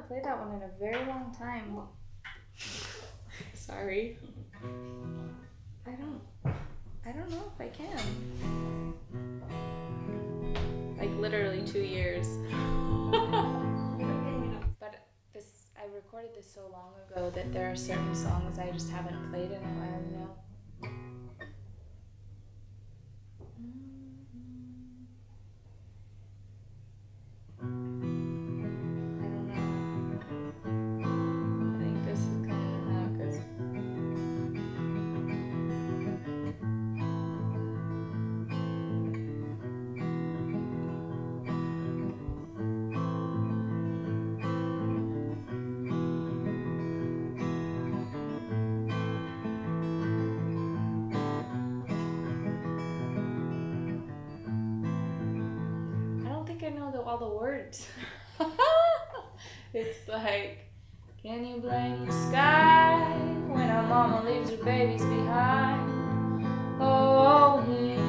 played that one in a very long time. Sorry. I don't know if I can. Like literally 2 years. But I recorded this so long ago that there are certain songs I just haven't played in a while, you know. I know all the words. It's like, can you blame the sky when our mama leaves her babies behind? Oh,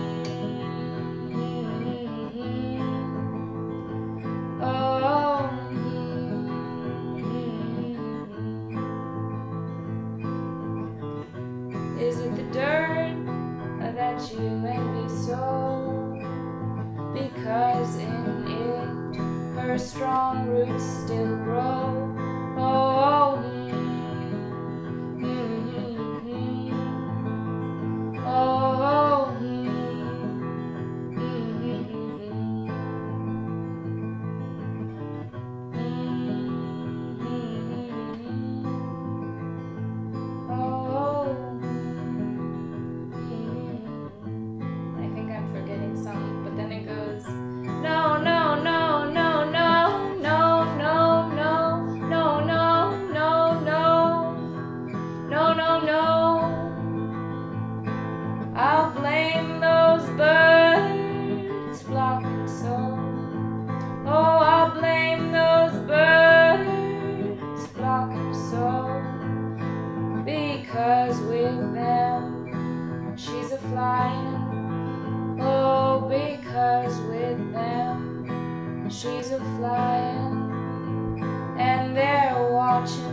is it the dirt that you envy so? Because in it her strong roots still grow. Oh, I think I'm forgetting some, but then it goes, no, no, no, no, no, no, no, no, no, no, no, no, no, no, no. I'll blame those birds flocking so. Oh, I'll blame those birds flocking so. Because with them she's a flying. Oh, because with them she's a flying, and they're watching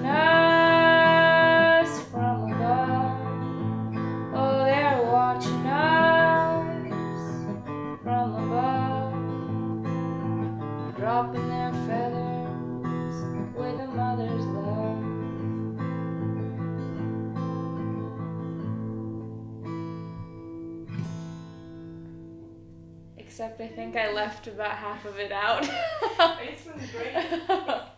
us from above. Oh, they're watching us from above, dropping their feathers with a mother's love. Except I think I left about half of it out. It's been great.